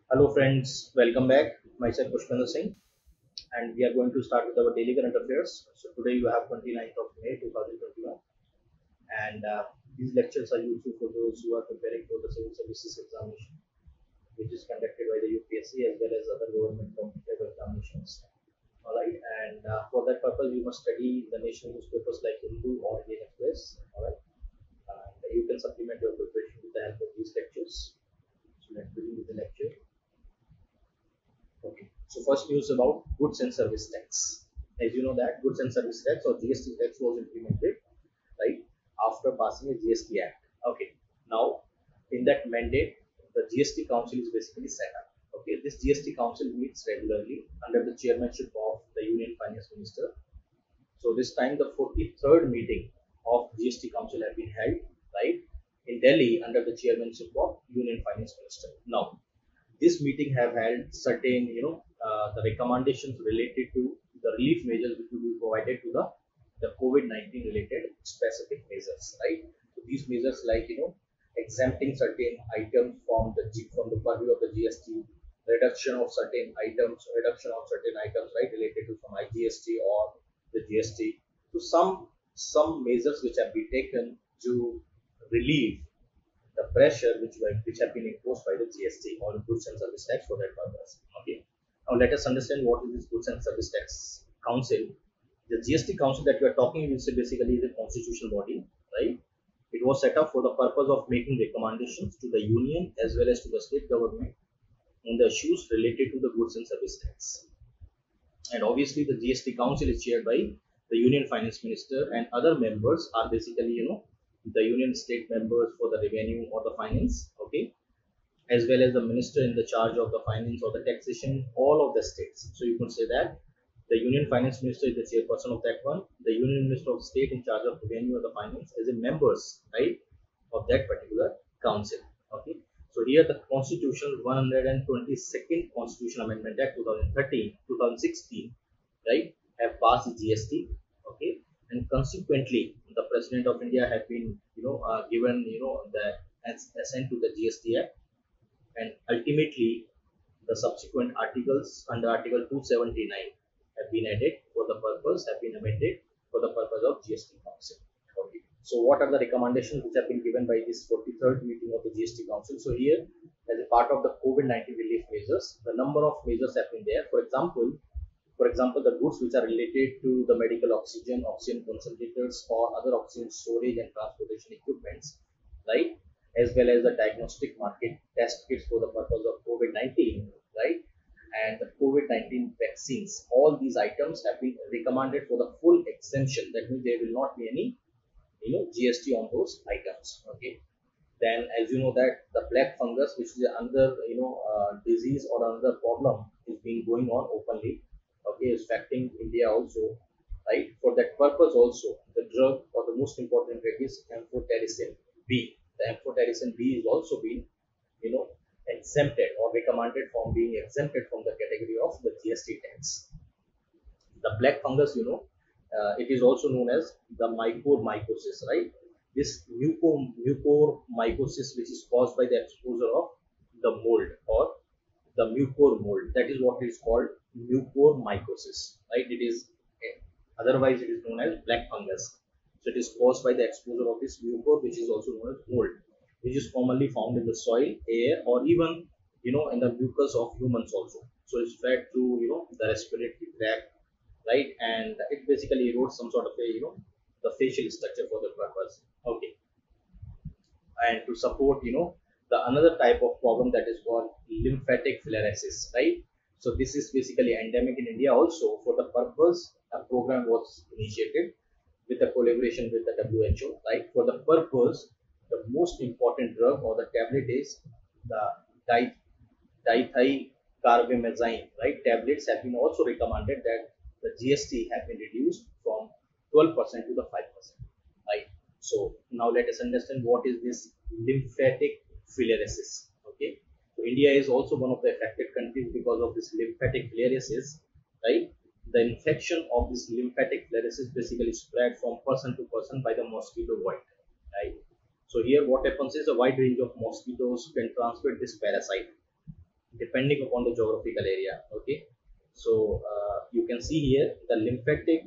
Hello friends, welcome back. Myself Pushpender Singh and we are going to start with our daily current affairs. So today you have 29th of May 2021 and these lectures are useful for those who are preparing for the civil services examination which is conducted by the UPSC as well as other government competitive examinations. Alright, and for that purpose you must study the national newspapers like Hindu or Indian Express. Alright, and you can supplement your preparation with the help of these lectures. So let's begin with the lecture. Okay. So first news about goods and service tax. As you know that goods and service tax or GST tax was implemented right after passing a GST Act. Okay. Now in that mandate, the GST Council is basically set up. Okay. This GST Council meets regularly under the chairmanship of the Union Finance Minister. So this time the 43rd meeting of GST Council have been held right in Delhi under the chairmanship of Union Finance Minister. Now this meeting have held certain the recommendations related to the relief measures which will be provided to the COVID-19 related specific measures, right? So these measures like exempting certain items from the purview of the GST, reduction of certain items right related to from IGST or the GST. So some measures which have been taken to relieve the pressure which have been imposed by the GST or goods and service tax for that purpose. Okay. Now let us understand what is this goods and service tax council. The GST council that we are talking is basically the constitutional body, right? It was set up for the purpose of making recommendations to the union as well as to the state government on the issues related to the goods and service tax. And obviously the GST council is chaired by the union finance minister and other members are basically the union state members for the revenue or the finance, okay, as well as the minister in the charge of the finance or the taxation all of the states. So you can say that the union finance minister is the chairperson of that one, the union minister of state in charge of revenue or the finance as a members, right, of that particular council. Okay. So here the constitution 122nd Constitution Amendment Act 2013, 2016, right, have passed GST. Okay. And consequently, the President of India have been, given, the assent to the GST Act, and ultimately the subsequent articles under Article 279 have been added for the purpose, have been amended for the purpose of GST Council. Okay. So what are the recommendations which have been given by this 43rd meeting of the GST Council? So here, as a part of the COVID-19 relief measures, the number of measures have been there. For example, the goods which are related to the medical oxygen, oxygen concentrators, or other oxygen storage and transportation equipments, right? As well as the diagnostic market test kits for the purpose of COVID-19, right? And the COVID-19 vaccines. All these items have been recommended for the full exemption. That means there will not be any, GST on those items. Okay. Then, as you know that the black fungus, which is another, disease or another problem, is being going on openly. Okay, is affecting India also, right? For that purpose also, the drug or the most important drug is amphotericin B. The amphotericin B is also being, you know, exempted or recommended from being exempted from the category of the GST tax. The black fungus, it is also known as the mycorrhizasis, right? This mucormycosis, which is caused by the exposure of the mold or the mucor mold, that is what is called mucormycosis, right? It is otherwise it is known as black fungus. So it is caused by the exposure of this mucor, which is also known as mold, which is commonly found in the soil, air, or even in the mucus of humans also. So it's spread through the respiratory tract, right? And it basically erodes some sort of a the facial structure for the purpose. Okay. And to support the another type of problem that is called lymphatic filariasis, right? So this is basically endemic in India also. For the purpose, a program was initiated with a collaboration with the WHO, right? For the purpose, the most important drug or the tablet is the di- dithicarbamazine, right? Tablets have been also recommended that the GST have been reduced from 12% to the 5%, right? So now let us understand what is this lymphatic filariasis. Okay, so India is also one of the affected countries because of this lymphatic filariasis, right? The infection of this lymphatic filariasis basically spread from person to person by the mosquito bite, right? So here what happens is a wide range of mosquitoes can transmit this parasite. depending upon the geographical area. Okay, so you can see here the lymphatic,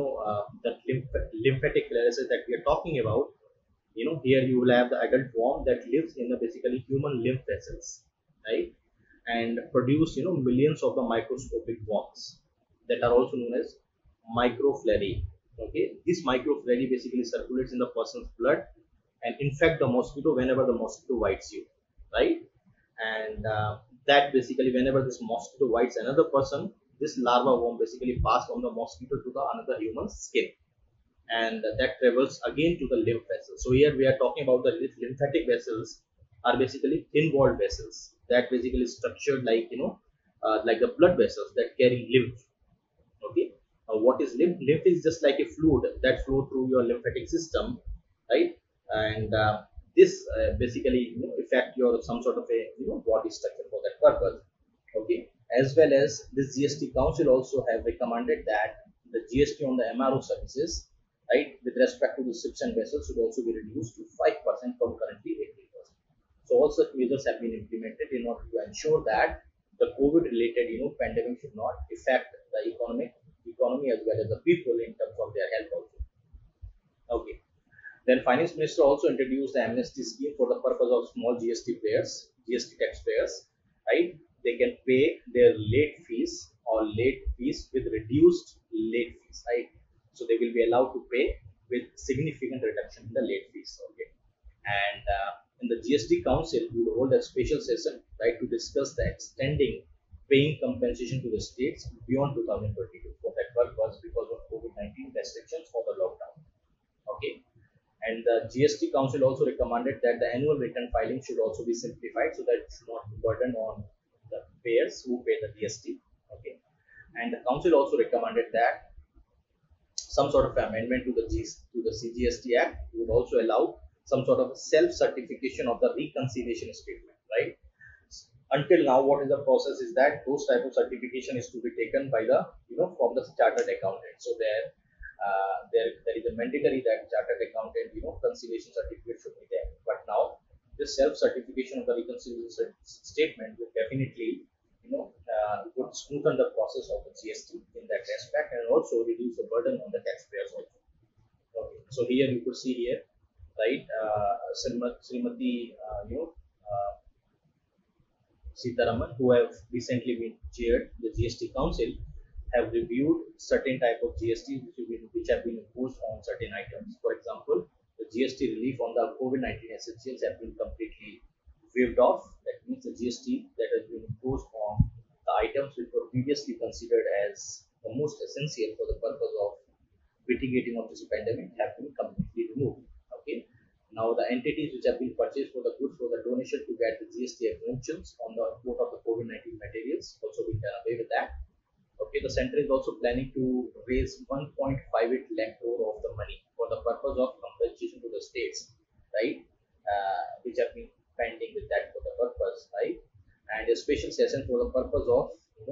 lymphatic fluorescence that we are talking about. Here you will have the adult worm that lives in the basically human lymph vessels, right, and produce millions of the microscopic worms that are also known as microflare. Okay, this microflare basically circulates in the person's blood and infect the mosquito whenever the mosquito bites you, right? And that basically whenever this mosquito bites another person, this larva worm basically pass from the mosquito to the another human skin, and that travels again to the lymph vessels. So here we are talking about the lymphatic vessels are basically thin-walled vessels that basically structured like like the blood vessels that carry lymph. Okay, what is lymph? Lymph is just like a fluid that flow through your lymphatic system, right? And this basically affect your some sort of a body structure for that purpose. Okay, as well as this GST Council also have recommended that the GST on the MRO services, right, with respect to the ships and vessels should also be reduced to 5% from currently 80%. So all such measures have been implemented in order to ensure that the COVID-related pandemic should not affect the economy as well as the people in terms of their health also. Okay. Then Finance Minister also introduced the amnesty scheme for the purpose of small GST payers, GST taxpayers, right? They can pay their late fees or late fees with reduced late fees, right? So they will be allowed to pay with significant reduction in the late fees. Okay. And in the GST Council, we will hold a special session, right, to discuss the extending paying compensation to the states beyond 2022 for that purpose because of COVID-19 restrictions for the lockdown. Okay, and the GST Council also recommended that the annual return filing should also be simplified so that it should not be burden on the payers who pay the GST. Okay, and the council also recommended that some sort of amendment to the CGST Act would also allow some sort of self-certification of the reconciliation statement, right? Until now, what is the process is that those type of certification is to be taken by the from the chartered accountant. So there is a mandatory that chartered accountant conciliation certificate should be there. But now this self certification of the reconciliation statement would definitely would smoothen the process of the GST in that respect and also reduce the burden on the taxpayers also. Okay, so here you could see here, right, Srimati, Sitaraman, who have recently been chaired the GST Council, have reviewed certain type of GST which have been imposed on certain items. For example, the GST relief on the COVID-19 essentials have been completely waived off. That means the GST that has been imposed on the items which were previously considered as the most essential for the purpose of mitigating of this pandemic have been completely removed. Okay. Now the entities which have been purchased for the goods for the donation to get the GST exemptions on the import of the COVID-19 materials also we can away with that. Okay, the center is also planning to raise 1.58 lakh crore of the money for the purpose of compensation to the states, right? Which have been pending with that for the purpose, right? And a special session for the purpose of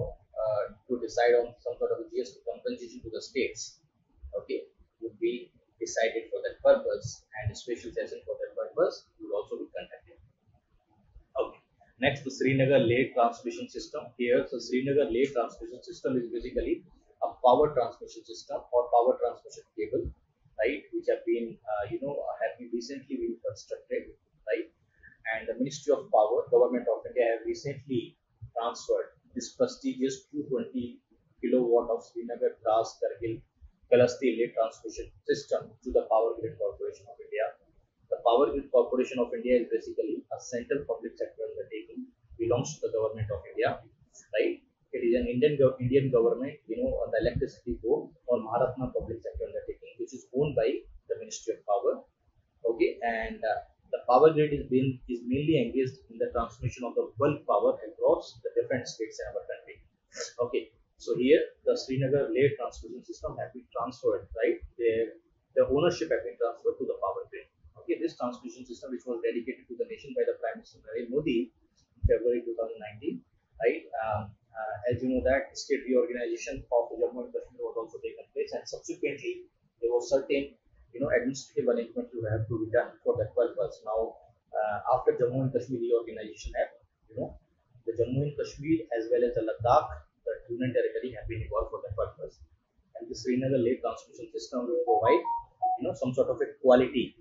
to decide on some sort of a GST compensation to the states. Okay, would be decided for that purpose, and a special session for that purpose will also be conducted. Okay. Next, the Srinagar Leh transmission system. Here, the Srinagar Leh transmission system is basically a power transmission system or power transmission cable, right? Which have been, have been recently been constructed, right? And the Ministry of Power, Government of India, have recently transferred this prestigious 220 kilowatt of Srinagar Dras Kargil Kalasti Leh transmission system to the Power Grid Corporation of India. The Power Grid Corporation of India is basically a central public sector undertaking, belongs to the government of India, right? It is an Indian government, the electricity board or Maharatna public sector undertaking, which is owned by the Ministry of Power. Okay, and the power grid is mainly engaged in the transmission of the bulk power across the different states in our country. Okay, so here the Srinagar Leh transmission system has been transferred, right? The ownership has been transferred to the power grid. Okay, this transmission system, which was dedicated to the nation by the Prime Minister Narendra Modi in February 2019, right? As you know that state reorganization of Jammu and Kashmir was also taken place, and subsequently there was certain administrative arrangements will have to be done for that purpose. Now, after Jammu and Kashmir reorganization act, the the Jammu and Kashmir as well as the Ladakh, the Union Territory, have been evolved for that purpose. And the Srinagar Lake transmission system will provide, some sort of a quality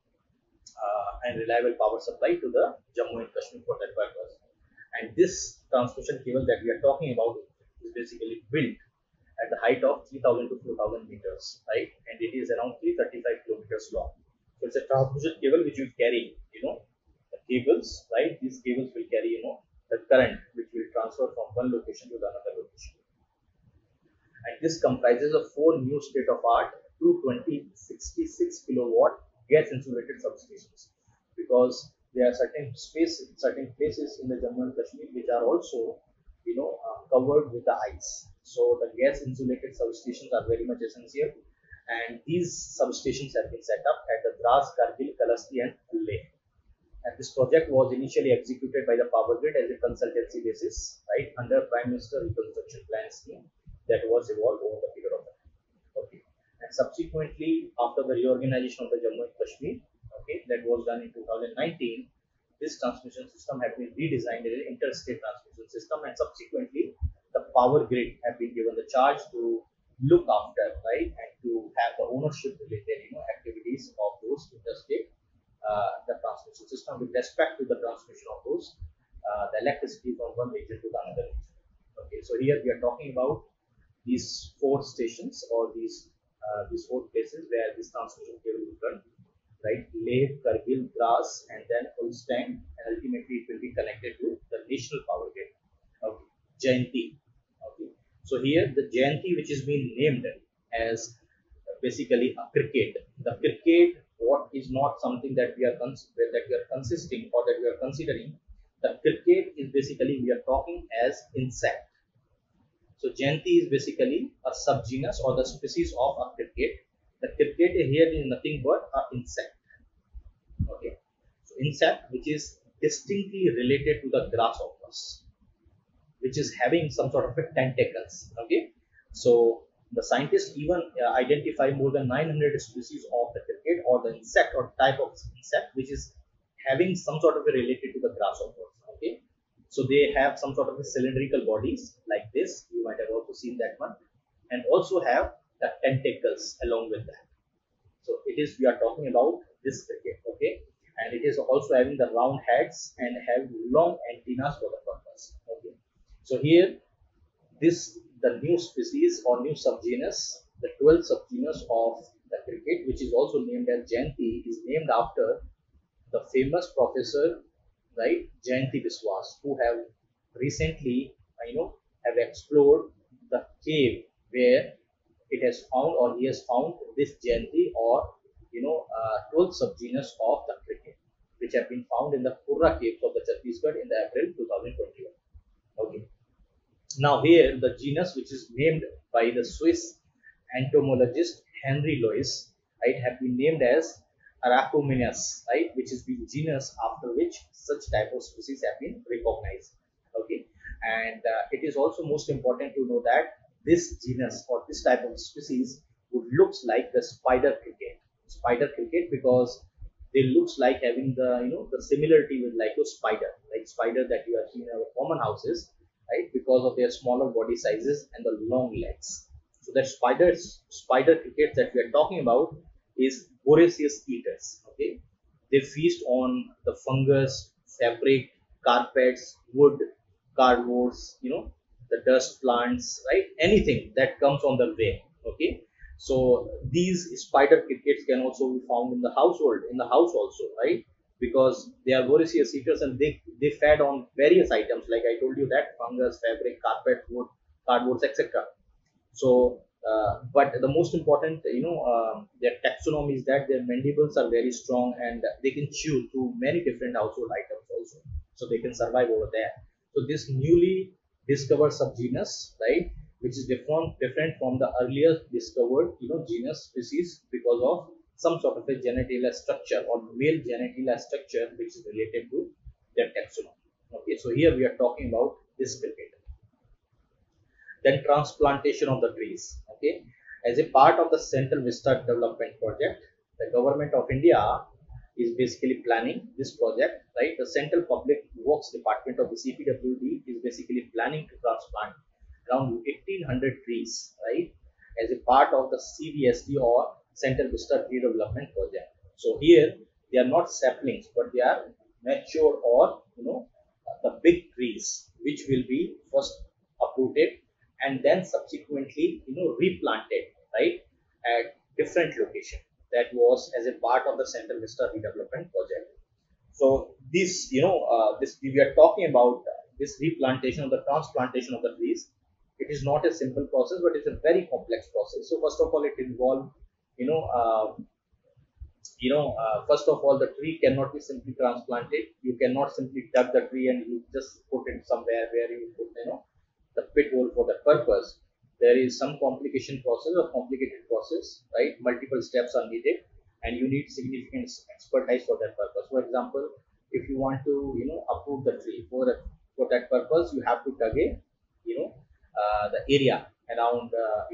and reliable power supply to the Jammu and Kashmir for that purpose. And this transmission cable that we are talking about is basically built at the height of 3000 to 4000 meters, right? And it is around 335 kilometers long. So it's a transmission cable which will carry, the cables, right? These cables will carry, the current which will transfer from one location to the another location. And this comprises of four new state-of-art 220-66 kilowatt gas insulated substations, because there are certain places in the Jammu and Kashmir which are also covered with the ice. So the gas insulated substations are very much essential, and these substations have been set up at the Dras, Kargil, Kalasti and Leh. And this project was initially executed by the Power Grid as a consultancy basis, right, under Prime Minister Reconstruction Plan scheme that was evolved over the period of time. Okay. And subsequently, after the reorganization of the Jammu and Kashmir, okay, that was done in 2019, this transmission system has been redesigned as an interstate transmission system, and subsequently the Power Grid have been given the charge to look after, right, and to have the ownership related activities of those interstate the transmission system with respect to the transmission of those the electricity from one region to the another region. Okay, so here we are talking about these four stations, or these four places where this transmission cable will run, right? Leh, Kargil, Dras, and then Ulstein, and ultimately it will be connected to the national power grid. Okay, Jayanti. Okay, so here the Jayanti, which is being named as basically a cricket. The cricket, what is not something that we are consisting or that we are considering. The cricket is basically, we are talking as insect. So Jayanti is basically a subgenus or the species of a cricket. The cricket here is nothing but an insect. Okay, so insect which is distinctly related to the grasshoppers, which is having some sort of a tentacles. Okay, so the scientists even identify more than 900 species of the cricket or the insect or type of insect which is having some sort of a related to the grasshoppers. Okay, so they have some sort of a cylindrical bodies like this. You might have also seen that one, and also have the tentacles along with that. So it is, we are talking about this cricket. Okay, and it is also having the round heads and have long antennas for the purpose. Okay, so here the new species or new subgenus, the 12th subgenus of the cricket, which is also named as Jayanti, is named after the famous professor, right, Jayanti Biswas, who have recently, have explored the cave where it has found, or he has found this Jayanti, or 12th subgenus of the cricket, which have been found in the Purra caves of the Chhattisgarh in the April 2021. Okay. Now here the genus, which is named by the Swiss entomologist Henry Lois, right, have been named as Arachominus, right, which is the genus after which such type of species have been recognized. Okay, and it is also most important to know that this genus or this type of species would looks like the spider cricket, because they looks like having the similarity with like a spider, like spider that you have seen in our common houses, right, because of their smaller body sizes and the long legs. So that spider crickets that we are talking about is voracious eaters. Okay, they feast on the fungus, fabric, carpets, wood, cardboards, the dust plants, right, anything that comes on the way. Okay, so these spider crickets can also be found in the house also, right, because they are voracious eaters and they feed on various items, like I told you, that fungus, fabric, carpet, wood, cardboards, etc. So but the most important, their taxonomy is that their mandibles are very strong and they can chew through many different household items also, so they can survive over there. So this newly discovered subgenus, right, which is different from the earlier discovered genus species because of some sort of a genitalia structure or male genitalia structure which is related to their taxonomy. Okay, so here we are talking about this cricket. Then transplantation of the trees. Okay, as a part of the Central Vista Development Project, the government of India is basically planning this project, right? The Central Public Works Department of the CPWD is basically planning to transplant around 1,800 trees, right, as a part of the CVSD or Central Vista Tree Development Project. So here they are not saplings, but they are mature or the big trees, which will be first uprooted and then subsequently replanted, right, at different location. That was as a part of the Central Vista Redevelopment Project. So this we are talking about this replantation or the transplantation of the trees. It is not a simple process, but it's a very complex process. So first of all, it involves you know uh, first of all, the tree cannot be simply transplanted. You cannot simply dug the tree and you just put it somewhere where you put the pit hole for that purpose. There is some complication process or complicated process, right? Multiple steps are needed, and you need significant expertise for that purpose. For example, if you want to uproot the tree for that purpose, you have to dug a the area around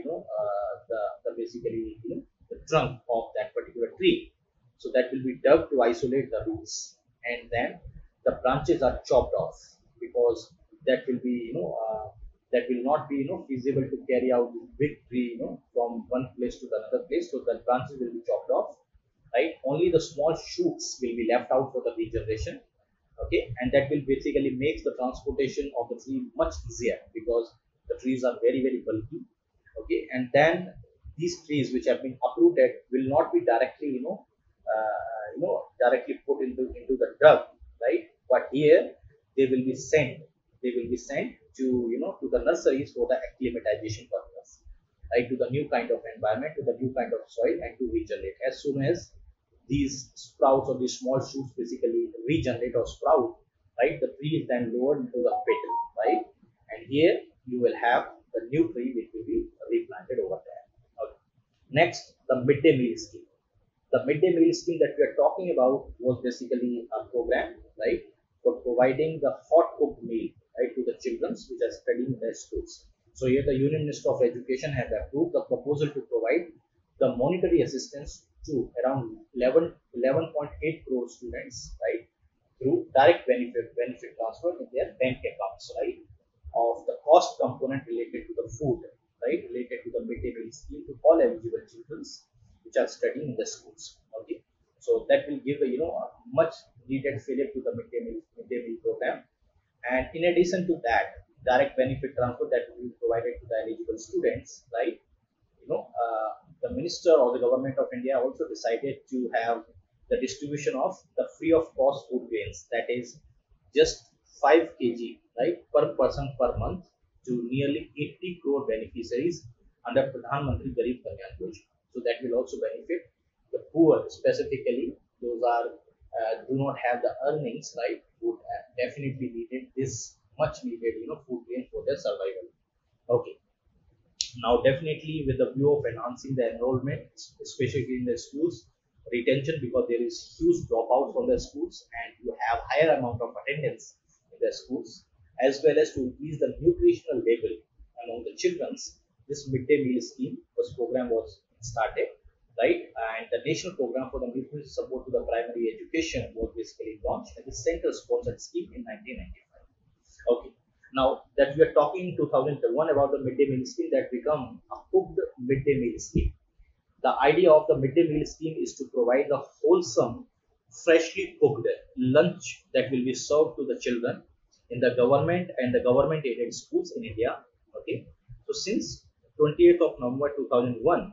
the basically the trunk of that particular tree. So that will be dug to isolate the roots, and then the branches are chopped off, because that will be that will not be feasible to carry out this big tree from one place to the another place. So the branches will be chopped off, right? Only the small shoots will be left out for the regeneration. Okay, and that will basically make the transportation of the tree much easier, because the trees are very very bulky. Okay, and then these trees which have been uprooted will not be directly directly put into the drug, right? But here they will be sent to to the nurseries for the acclimatization purpose, right, to the new kind of environment, to the new kind of soil, and to regenerate. As soon as these sprouts or these small shoots basically regenerate or sprout, right, the tree is then lowered into the pit, right, and here you will have the new tree which will be replanted over there. Okay. Next, the midday meal scheme. The midday meal scheme that we are talking about was basically a program, right, for providing the hot cooked meal, right, to the children which are studying in their schools. So here the Union Minister of Education has approved the proposal to provide the monetary assistance to around 11.8 crore students, right, through direct benefit transfer in their bank accounts, right, of the cost component related to the food, right, related to the midday meal scheme to all eligible children which are studying in the schools. Okay, so that will give a much needed fillip to the midday meal program. And in addition to that, direct benefit transfer that will be provided to the eligible students, right? The minister or the government of India also decided to have the distribution of the free of cost food grains, that is just 5 kg, right, per person per month, to nearly 80 crore beneficiaries under Pradhan Mantri Garib Kalyan Yojana. So that will also benefit the poor, specifically those are do not have the earnings, right, would definitely needed this much needed food grain for their survival. Okay, now definitely with the view of enhancing the enrollment, especially in the schools, retention, because there is huge dropout from the schools and you have higher amount of attendance in the schools, as well as to increase the nutritional level among the children's, this midday meal scheme was started, right? And the national program for the nutrition support to the primary education was basically launched as a center sponsored scheme in 1995. Okay, now that we are talking in 2001 about the midday meal scheme that become a cooked midday meal scheme. The idea of the midday meal scheme is to provide a wholesome, freshly cooked lunch that will be served to the children in the government and the government aided schools in India. Okay, so since 28th of November 2001,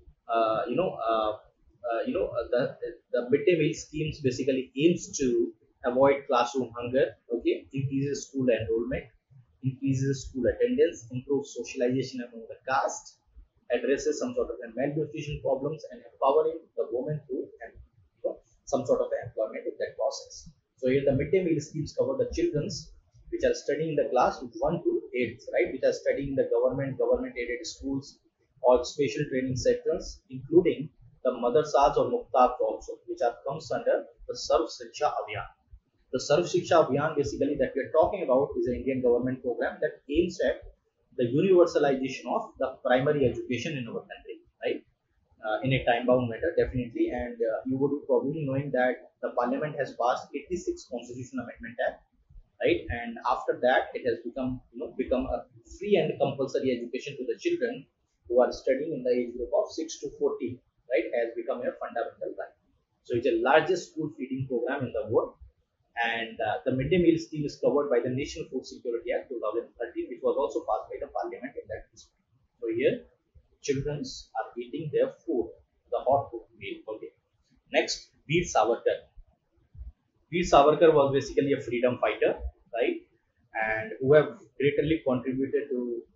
the midday meal schemes basically aims to avoid classroom hunger. Okay, increases school enrollment, increases school attendance, improves socialization among the caste, addresses some sort of malnutrition problems, and empowering the women through some sort of employment in that process. So here the midday meal schemes cover the children's which are studying in the class with 1 to 8, right, which are studying in the government aided schools or special training sectors, including the Madrasas or Muktabs also, which are comes under the Sarv Shiksha Abhiyan. The Sarv Shiksha Abhiyan basically that we are talking about is an Indian government program that aims at the universalization of the primary education in our country, right? in a time-bound manner, definitely. And you would probably knowing that the Parliament has passed 86 Constitution Amendment Act, right? And after that, it has become a free and compulsory education to the children who are studying in the age group of 6 to 14, right? Has become a fundamental right. So it's the largest school feeding program in the world, and the midday meal scheme is covered by the National Food Security Act 2013, which was also passed by the Parliament in that respect. So here, children are eating their food, the hot food meal. Okay. Next, Veer Savarkar. Veer Savarkar was basically a freedom fighter, right? And who have greatly contributed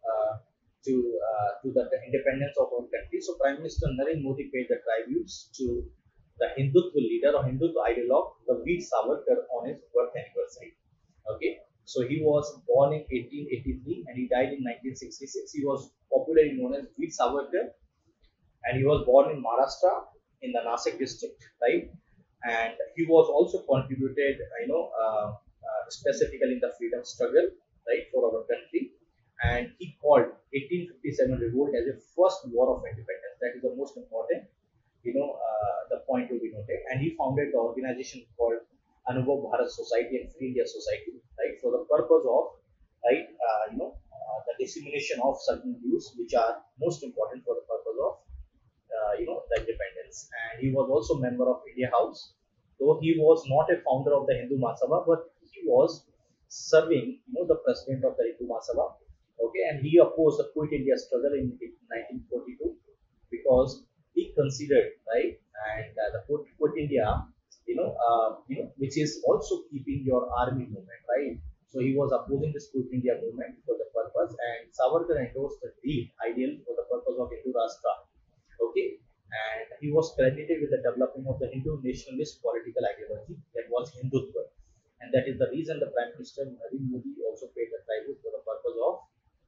to the independence of our country. So Prime Minister Narendra Modi paid the tributes to the Hindutva leader or Hindutva ideologue, the Veer Savarkar, on his birth anniversary. Okay, so he was born in 1883 and he died in 1966. He was popularly known as Veer Savarkar, and he was born in Maharashtra in the Nasik district, right? And he was also contributed, specifically in the freedom struggle, right, for our country. And he called 1857 revolt as a first war of independence. That is the most important, the point to be noted. And he founded the organization called Anubhav Bharat Society and Free India Society, right, for the purpose of, right, the dissemination of certain views which are most important for the purpose of the independence. And he was also member of India House, though he was not a founder of the Hindu Mahasabha, but he was serving, the president of the Hindu Mahasabha. Okay, and he opposed the Quit India struggle in 1942 because he considered, right, and the Quit India, which is also keeping your army movement, right. So he was opposing this Quit India movement for the purpose, and Savarkar endorsed the deep ideal for the purpose of Hindu Rashtra. Okay, and he was credited with the developing of the Hindu nationalist political ideology that was Hindutva, and that is the reason the Prime Minister Narendra Modi also paid the tribute for the purpose of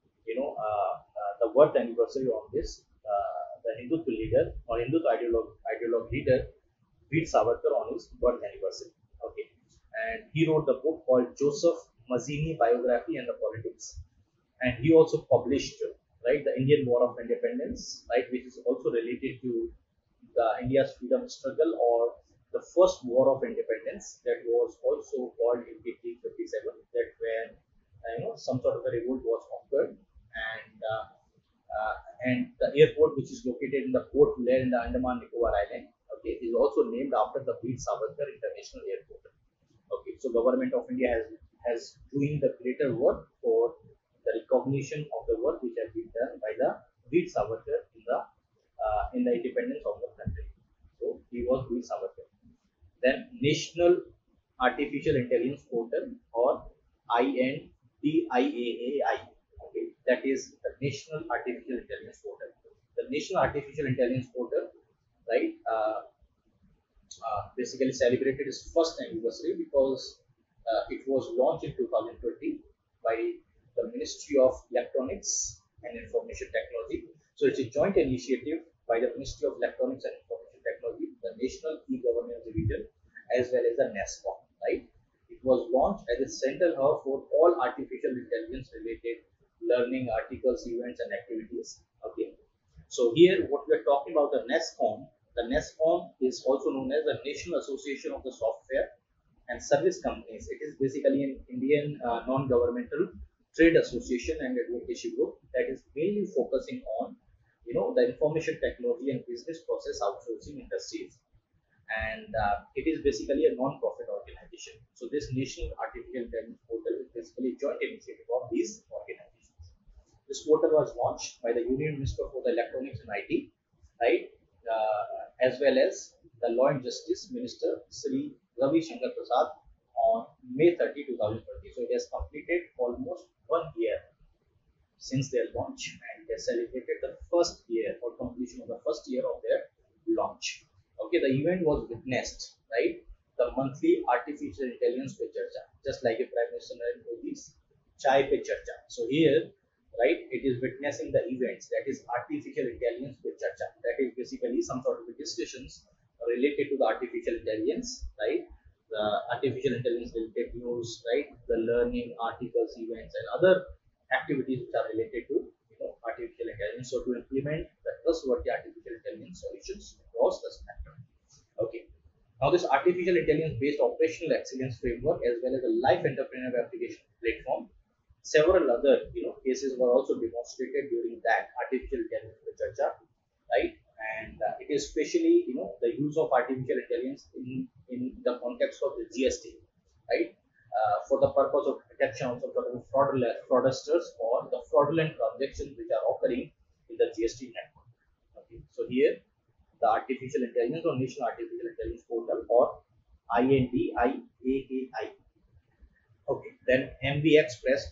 the birth anniversary of this the Hindutva leader or Hindutva ideologue leader Veer Savarkar on his birth anniversary. Okay, and he wrote the book called Joseph Mazzini Biography and the Politics, and he also published, right, the Indian War of Independence, right, which is also related to the India's freedom struggle or the first war of independence that was also called in 1857, that where some sort of a revolt was occurred, and the airport, which is located in the Port Blair in the Andaman Nicobar Island, okay, is also named after the Veer Savarkar International Airport. Okay, so government of India has doing the greater work for the recognition of the work which has been done by the Veer Savarkar in the independence of the country. So he was Veer Savarkar. Then National Artificial Intelligence Portal, or INDIAAI. Okay, that is the National Artificial Intelligence Portal. The National Artificial Intelligence Portal, right, basically celebrated its first anniversary because it was launched in 2020 by the Ministry of Electronics and Information Technology. So it's a joint initiative by the Ministry of Electronics and Information Technology, the National E-Governance Division, as well as the NASCOM, right? It was launched as a central hub for all artificial intelligence related learning, articles, events, and activities. Okay. So here, what we are talking about the NASCOM is also known as the National Association of the Software and Service Companies. It is basically an Indian non-governmental trade association and advocacy group that is mainly focusing on, the information technology and business process outsourcing industries. And it is basically a non-profit organization. So this National Artificial Intelligence Portal is basically a joint initiative of these organizations. This portal was launched by the Union Minister for the Electronics and IT, right, as well as the Law and Justice Minister Sri Ravi Shankar Prasad on May 30, 2020. So it has completed almost 1 year since their launch, and they celebrated the first year or completion of the first year of their launch. Okay, the event was witnessed, right, the monthly artificial intelligence pe charcha, just like a Prime Minister Narendra Modi's Chai pe charcha. So here, right, it is witnessing the events, that is artificial intelligence pe charcha. That is basically some sort of discussions related to the artificial intelligence, right, the artificial intelligence related news, right, the learning articles, events, and other activities which are related to artificial intelligence, so to implement the trustworthy artificial intelligence solutions across the spectrum. Okay. Now, this artificial intelligence-based operational excellence framework, as well as a life entrepreneur application platform, several other cases were also demonstrated during that artificial intelligence charcha, right? And it is especially the use of artificial intelligence in the context of the GST, right? For the purpose of detection of some sort of fraudsters or the fraudulent transactions which are occurring in the GST network. Okay, so here the artificial intelligence or National Artificial Intelligence Portal or INDIAAI. Okay, then MV Express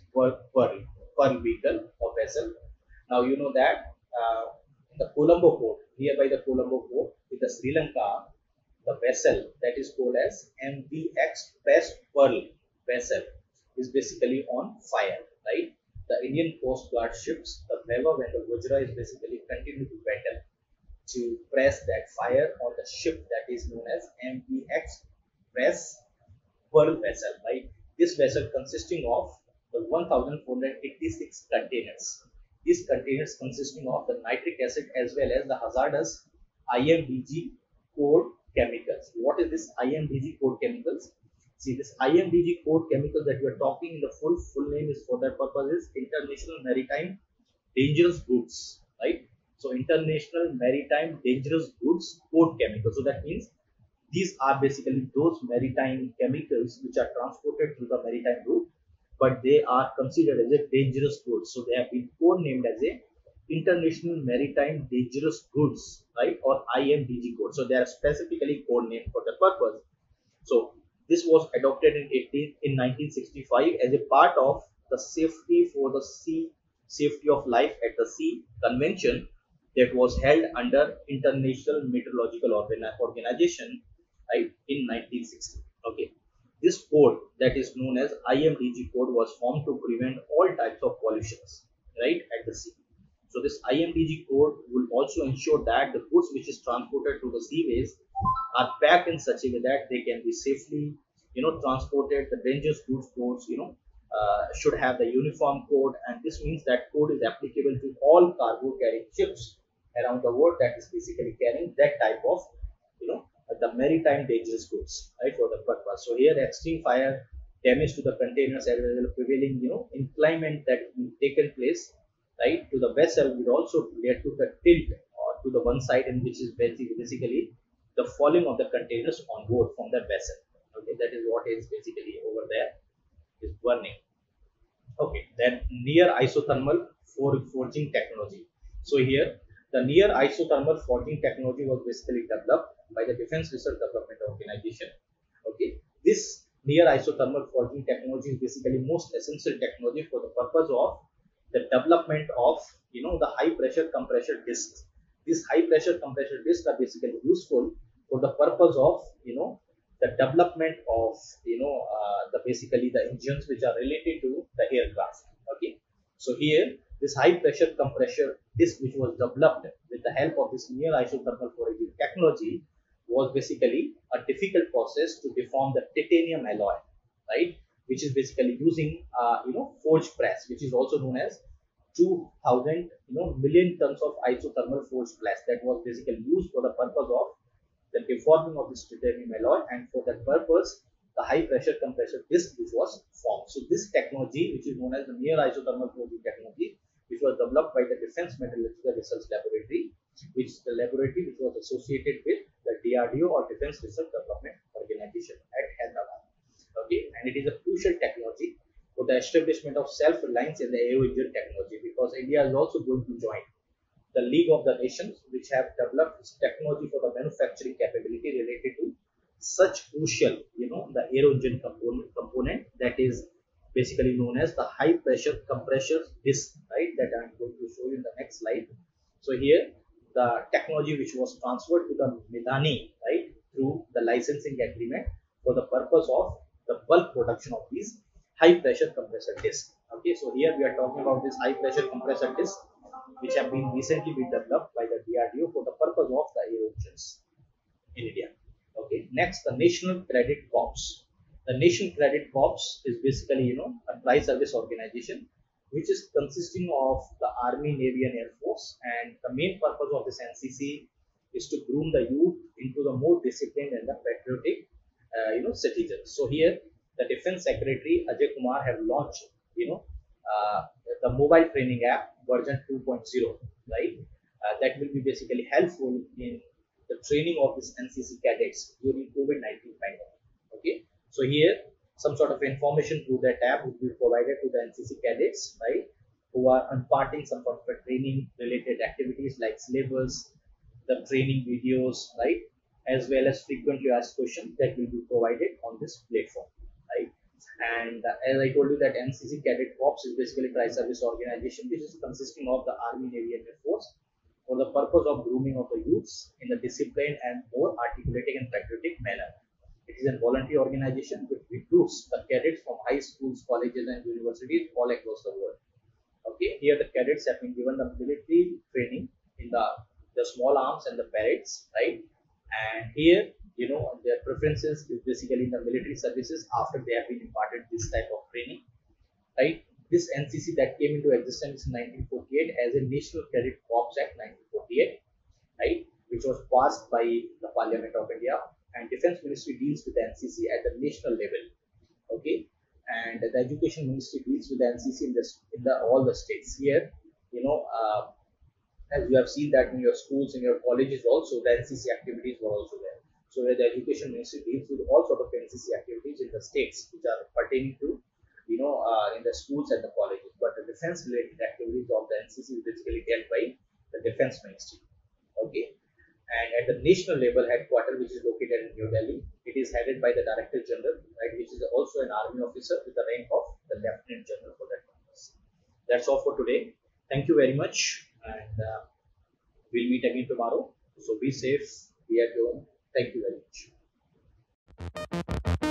per vehicle or vessel. Now you know that in the Colombo port, nearby the Colombo port in the Sri Lanka, the vessel that is called as MV Express Pearl vessel is basically on fire, right? The Indian Coast Guard ships, the Vaibhav and the Vajra is basically continue to battle to press that fire on the ship that is known as MV Express Pearl vessel, right? This vessel consisting of the 1,486 containers. These containers consisting of the nitric acid as well as the hazardous IMDG code chemicals. What is this IMDG code chemicals? See, this IMDG code chemicals that we are talking, the full name is for that purpose is International Maritime Dangerous Goods, right? So International Maritime Dangerous Goods Code Chemicals. So that means these are basically those maritime chemicals which are transported through the maritime route, but they are considered as a dangerous goods. So they have been code-named as a International Maritime Dangerous Goods, right, or IMDG code. So they are specifically code-named for the purpose. So this was adopted in 1965 as a part of the Safety for the Sea, Safety of Life at the Sea Convention that was held under International Meteorological Organization, right, in 1960. Okay, this code that is known as IMDG code was formed to prevent all types of pollutions, right, at the sea. So this IMDG code will also ensure that the goods which is transported through the seaways are packed in such a way that they can be safely, transported. The dangerous goods codes, should have the uniform code, and this means that code is applicable to all cargo carrying ships around the world that is basically carrying that type of, the maritime dangerous goods, right, for the purpose. So here, extreme fire damage to the containers as well as prevailing, inclement that taken place, right, to the vessel would also lead to the tilt or to the one side, in which is basically the falling of the containers on board from the vessel. Okay, that is what is basically over there is burning. Okay, then near isothermal forging technology. So here, the near isothermal forging technology was basically developed by the Defense Research Development Organization. Okay, this near isothermal forging technology is basically most essential technology for the purpose of the development of the high pressure compressor discs. These high pressure compressor discs are basically useful for the purpose of the development of the basically the engines which are related to the aircraft. Okay, so here this high pressure compressor disc which was developed with the help of this near isothermal forging technology was basically a difficult process to deform the titanium alloy, right, which is basically using forge press, which is also known as 2000 million tons of isothermal forge press that was basically used for the purpose of the deforming of this titanium alloy, and for that purpose the high pressure compressor disc which was formed. So this technology, which is known as the near isothermal forging technology, which was developed by the Defense Metallurgical Research Laboratory, which is the laboratory which was associated with the DRDO or Defense Research Development Organization at Hyderabad. Okay, and it is a crucial technology for the establishment of self-reliance in the aero engine technology, because India is also going to join the League of the Nations, which have developed technology for the manufacturing capability related to such crucial, the aero engine component that is basically known as the high pressure compressor disc, right, that I'm going to show you in the next slide. So here, the technology which was transferred to the Midani, right, through the licensing agreement for the purpose of the bulk production of these high pressure compressor discs. Okay, so here we are talking about this high pressure compressor disc which have been recently been developed by the DRDO for the purpose of the aero engines in India. Okay, next, the National Credit Corps. The National Credit Corps is basically a tri-service organization which is consisting of the Army, Navy, and Air Force. And the main purpose of this NCC is to groom the youth into the more disciplined and the patriotic, citizens. So here, the Defense Secretary Ajay Kumar have launched, you know, uh, the mobile training app version 2.0, right? That will be basically helpful in the training of these NCC cadets during COVID-19 pandemic. Okay, so here some sort of information through that app would be provided to the NCC cadets, right, who are imparting some sort of a training related activities like syllabus, the training videos, right, as well as frequently asked questions that will be provided on this platform, right. And as I told you that NCC Cadet Corps is basically tri-service organization which is consisting of the Army, Navy, and Air Force for the purpose of grooming of the youths in a disciplined and more articulating and patriotic manner. It is a voluntary organization which recruits the cadets from high schools, colleges, and universities all across the world. Okay, here the cadets have been given the military training in the small arms and the parades, right? And here, their preferences is basically in the military services after they have been imparted this type of training, right? This NCC that came into existence in 1948 as a National Cadet Corps Act 1948, right, which was passed by the Parliament of India, and Defense Ministry deals with the NCC at the national level. Okay, and the Education Ministry deals with the NCC in the all the states. Here, you know, as you have seen that in your schools, in your colleges also, the NCC activities were also there. So where the Education Ministry deals with all sort of NCC activities in the states which are pertaining to, in the schools and the colleges. But the defense related activities of the NCC is basically dealt by the Defense Ministry. Okay. And at the national level headquarters, which is located in New Delhi, it is headed by the Director General, right, which is also an army officer with the rank of the Lieutenant General for that purpose. That's all for today. Thank you very much, and we'll meet again tomorrow. So be safe, be at home. Thank you very much.